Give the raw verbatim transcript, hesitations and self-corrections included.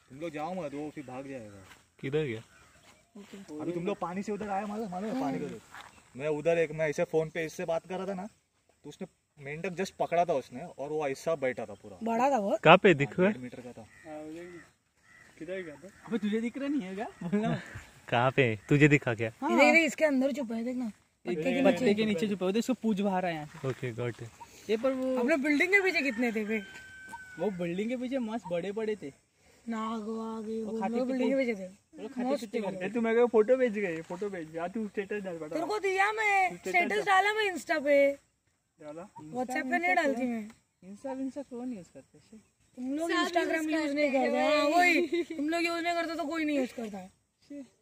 तुम लोग जाओ मत, वो फिर भाग जाएगा। किधर गया? अभी तुम लोग पानी से उधर आए, मालूम मालूम पानी का। मैं उधर एक मैं ऐसे फोन पे इससे बात कर रहा था ना, तो उसने मेंढक जस्ट पकड़ा था उसने, और वो ऐसा बैठा था पूरा बड़ा था वो। कहाँ पे दिख रहा है? मीटर का था। किधर गया था? अबे तुझे दिख रहा नहीं है क्या? बोलना। कहाँ पे तुझे दिखा क्या? हाँ। देख इसके अंदर छुपा है, देखना पत्ते के नीचे छुपा है, इसको पूछ बाहर आया यहाँ से। Okay got it. ये पर वो अपने बिल्डिंग के पीछे कितने थे वे? वो बिल्डिंग के पीछे मस्त बड़े बड़े थे। नाग वाग ये वो खाते बिल्डिंग के पीछे थे। वो खाते पीते करते। तू मेरे को फोटो भेज गई, फोटो भेज या तू स्टेटस डाल बेटा। तेरे को दिया मैं, स्टेटस डाला मैं इंस्टा पे, डाला व्हाट्सएप पे नहीं डालती मैं। इंस्टा इंस्टा कौन यूज करते है? तुम लोग इंस्टाग्राम यूज नहीं करते। हाँ वही, तुम लोग यूज नहीं करते तो कोई नहीं यूज करता है।